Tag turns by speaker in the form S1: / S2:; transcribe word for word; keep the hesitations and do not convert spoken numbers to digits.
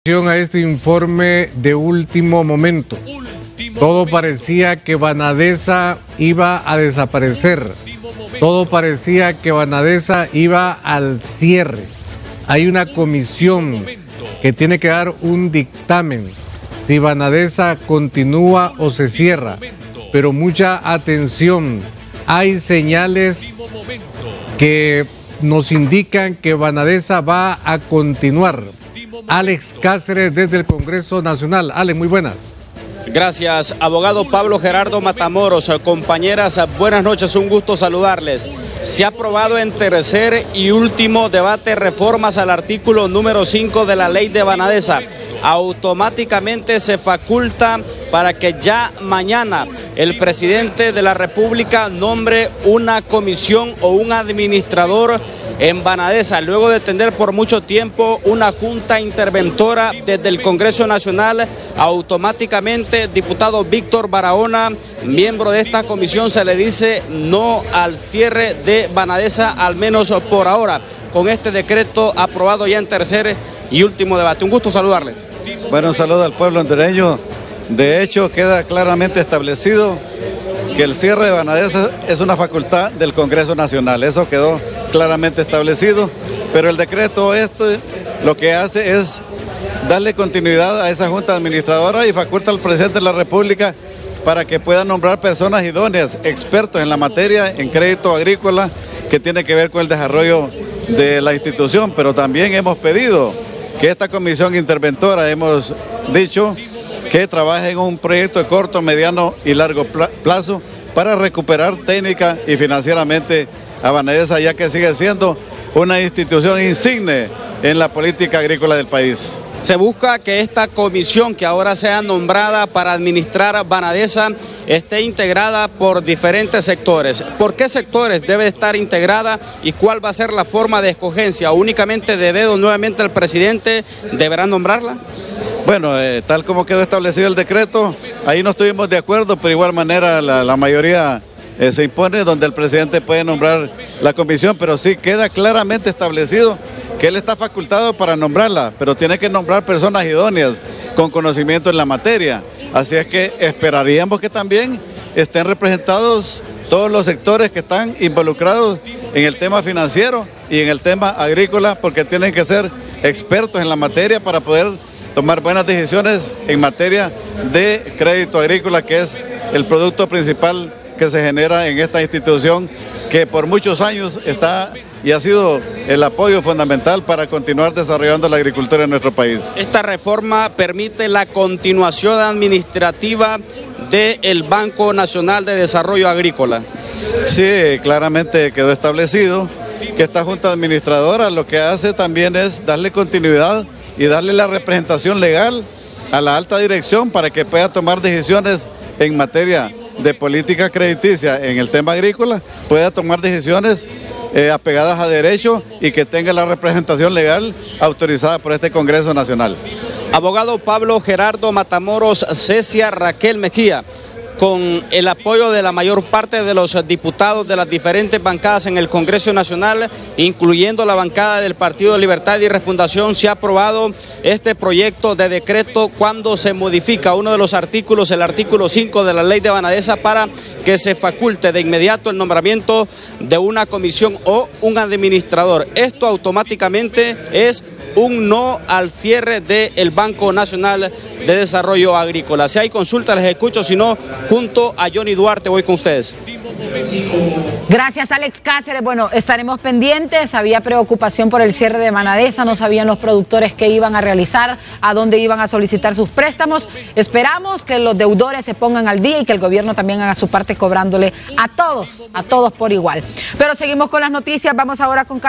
S1: A este informe de último momento. Todo parecía que Banadesa iba a desaparecer. Todo parecía que Banadesa iba al cierre. Hay una comisión que tiene que dar un dictamen si Banadesa continúa o se cierra. Pero mucha atención, hay señales que nos indican que Banadesa va a continuar. Alex Cáceres desde el Congreso Nacional. Alex, muy buenas.
S2: Gracias, abogado Pablo Gerardo Matamoros. Compañeras, buenas noches, un gusto saludarles. Se ha aprobado en tercer y último debate reformas al artículo número cinco de la ley de Banadesa. Automáticamente se faculta para que ya mañana el presidente de la República nombre una comisión o un administrador en Banadesa, luego de tener por mucho tiempo una junta interventora desde el Congreso Nacional. Automáticamente, diputado Víctor Barahona, miembro de esta comisión, se le dice no al cierre de Banadesa, al menos por ahora, con este decreto aprobado ya en tercer y último debate. Un gusto saludarle.
S3: Bueno, un saludo al pueblo hondureño. De hecho, queda claramente establecido que el cierre de Banadesa es una facultad del Congreso Nacional. Eso quedó claramente establecido, pero el decreto esto lo que hace es darle continuidad a esa junta administradora y faculta al presidente de la República para que pueda nombrar personas idóneas, expertos en la materia, en crédito agrícola, que tiene que ver con el desarrollo de la institución. Pero también hemos pedido que esta comisión interventora, hemos dicho, que trabaje en un proyecto de corto, mediano y largo plazo para recuperar técnica y financieramente a Banadesa, ya que sigue siendo una institución insigne en la política agrícola del país.
S2: Se busca que esta comisión, que ahora sea nombrada para administrar Banadesa, esté integrada por diferentes sectores. ¿Por qué sectores debe estar integrada y cuál va a ser la forma de escogencia? ¿Únicamente de dedo nuevamente el presidente deberá nombrarla?
S3: Bueno, eh, tal como quedó establecido el decreto, ahí no estuvimos de acuerdo, pero de igual manera la, la mayoría eh, se impone, donde el presidente puede nombrar la comisión, pero sí queda claramente establecido que él está facultado para nombrarla, pero tiene que nombrar personas idóneas con conocimiento en la materia. Así es que esperaríamos que también estén representados todos los sectores que están involucrados en el tema financiero y en el tema agrícola, porque tienen que ser expertos en la materia para poder tomar buenas decisiones en materia de crédito agrícola, que es el producto principal que se genera en esta institución, que por muchos años está y ha sido el apoyo fundamental para continuar desarrollando la agricultura en nuestro país.
S2: Esta reforma permite la continuación administrativa del Banco Nacional de Desarrollo Agrícola.
S3: Sí, claramente quedó establecido que esta junta administradora lo que hace también es darle continuidad y darle la representación legal a la alta dirección para que pueda tomar decisiones en materia de política crediticia en el tema agrícola, pueda tomar decisiones eh, apegadas a derecho y que tenga la representación legal autorizada por este Congreso Nacional.
S2: Abogado Pablo Gerardo Matamoros, Cecia Raquel Mejía, con el apoyo de la mayor parte de los diputados de las diferentes bancadas en el Congreso Nacional, incluyendo la bancada del Partido de Libertad y Refundación, se ha aprobado este proyecto de decreto cuando se modifica uno de los artículos, el artículo cinco de la ley de Banadesa, para que se faculte de inmediato el nombramiento de una comisión o un administrador. Esto automáticamente es un no al cierre del Banco Nacional de Desarrollo Agrícola. Si hay consultas les escucho, si no, junto a Johnny Duarte voy con ustedes.
S4: Gracias, Alex Cáceres. Bueno, estaremos pendientes. Había preocupación por el cierre de Banadesa, no sabían los productores qué iban a realizar, a dónde iban a solicitar sus préstamos. Esperamos que los deudores se pongan al día y que el gobierno también haga su parte cobrándole a todos, a todos por igual. Pero seguimos con las noticias, vamos ahora con